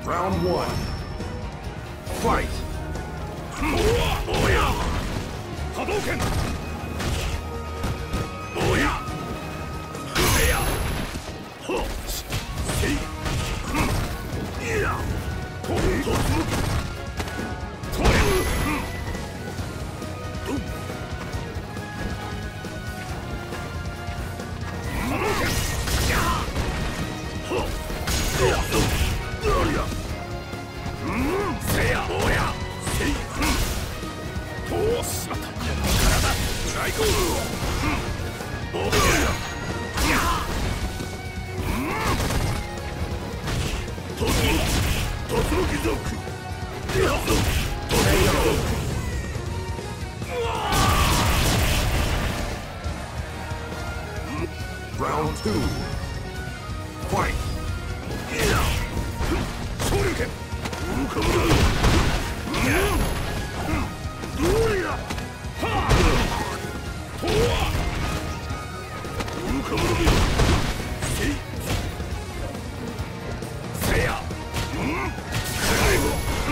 Round one. Fight! Oya! Hadouken! Oya! Seya! Ho! Sei! Iya! Totsuki! Toya! Hadouken! Ya! Ho! Seya! Oya! Seya! Oya! Sei! おお、しまった。体、最高。おお、や。突撃族。や。突撃族。 Round two. Fight! 昇竜拳。浮かぶな。どうや。はあ。とは。浮かぶな。せい。せや。くらいも。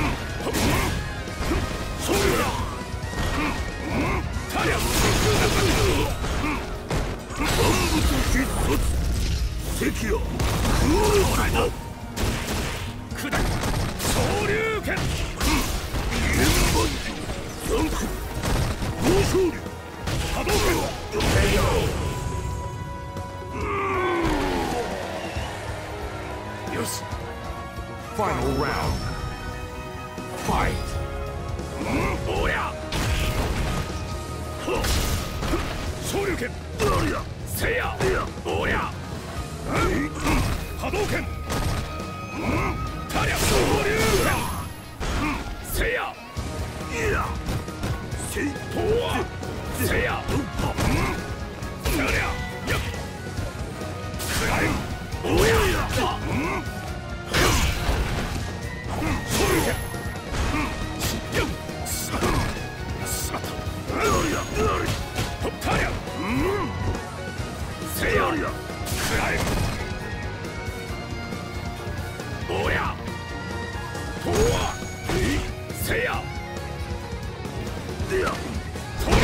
昇竜だ。たや。万物必殺。関谷。クールサイド。砕き。昇竜拳。円盤山空豪勝竜波動拳よし Final round. Fight! おや昇竜拳せやおや波動拳たりゃ昇竜拳せやいやせいとはせやなりゃやくらいおや昇竜拳しまったたりゃせやくらいおやとはせやいや、とりゃ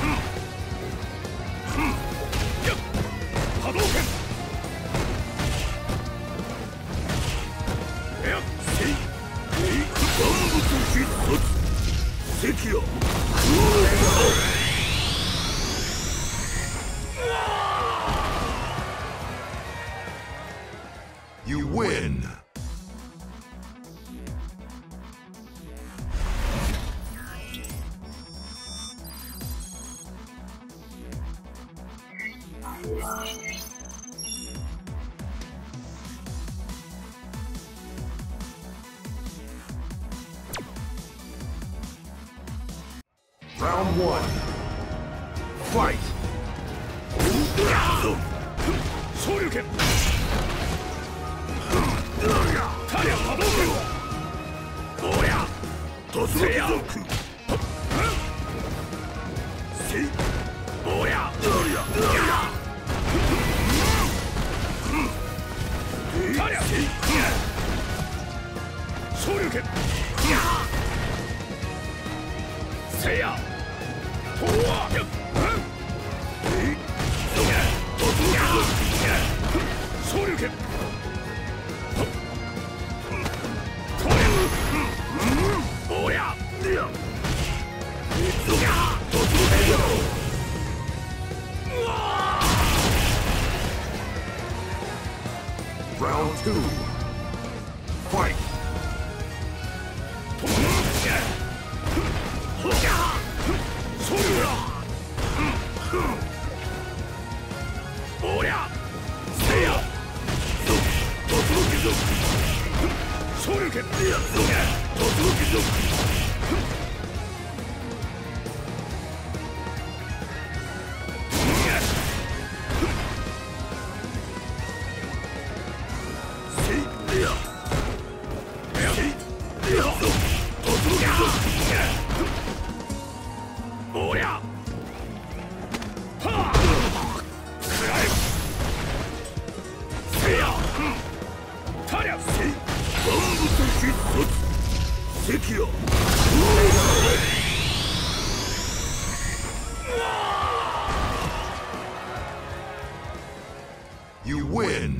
波動拳いや、せい万物必殺関谷 You win! Round one. Fight! 昇竜拳たりゃ波動拳おや突撃族せいおやたりゃせい昇竜拳せやとは昇竜拳おや Round two. Fight! 昇竜だおやせや突撃族昇竜拳突撃族おりゃはあくらえせやたりゃせい万物必 You win!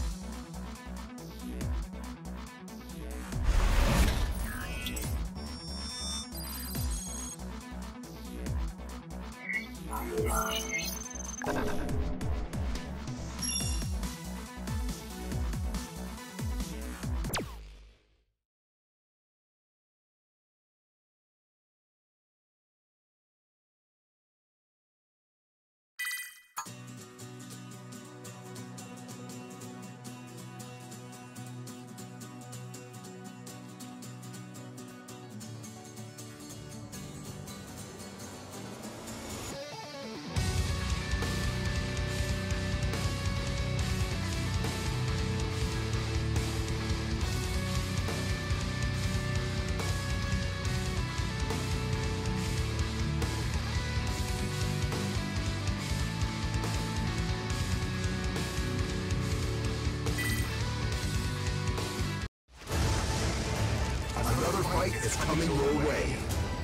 Another fight is coming your way.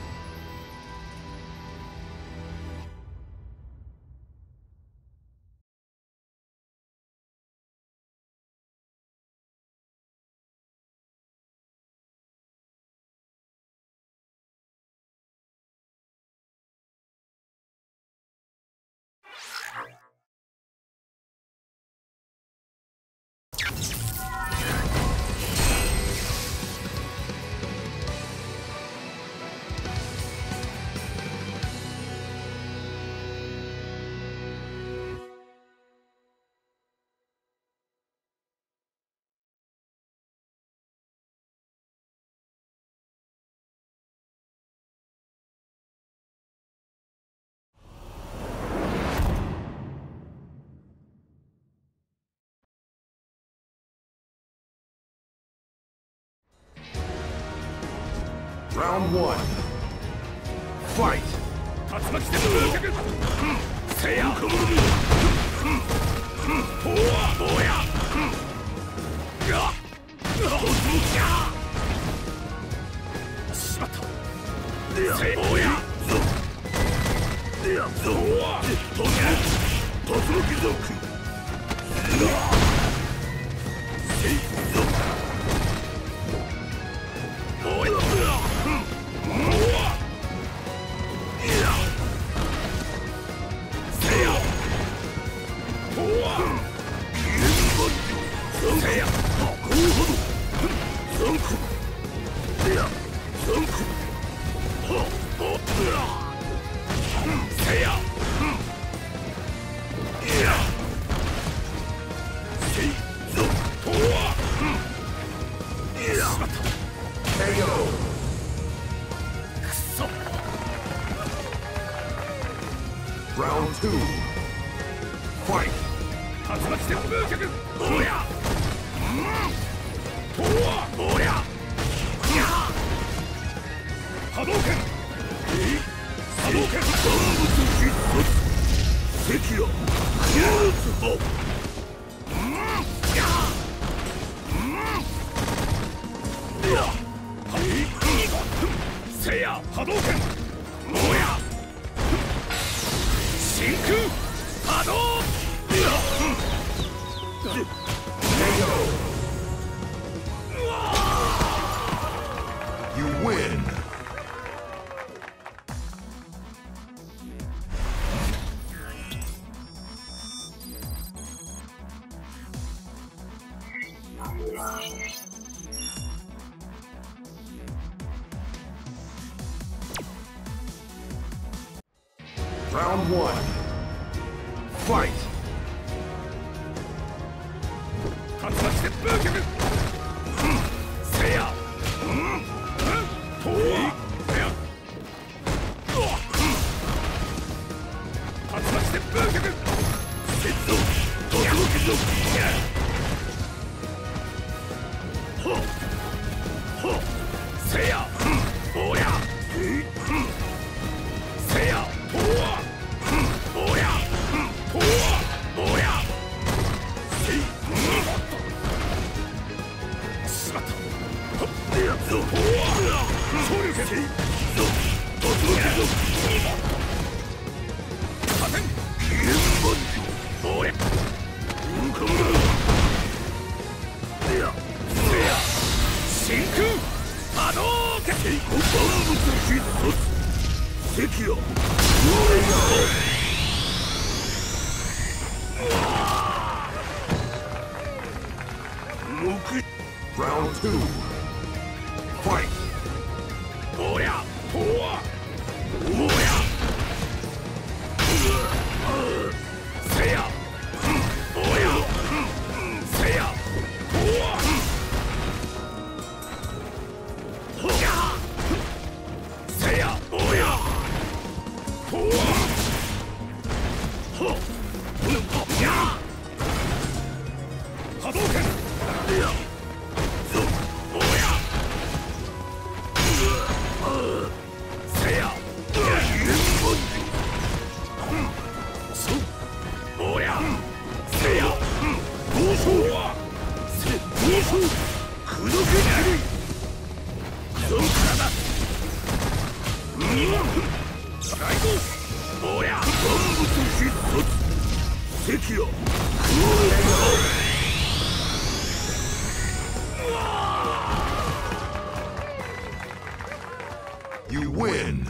Round one. Fight! Round two. Fight! You win! Round one. Fight! 真空波動拳万物必殺関谷 Round 2. Fight. おりゃとはおりゃせやおりゃせやとはほやせやおりゃとはほや波動拳いやせやおりゃせや暴走は暴走口説けないそんからだ最後おりゃ万物必殺関谷 You win.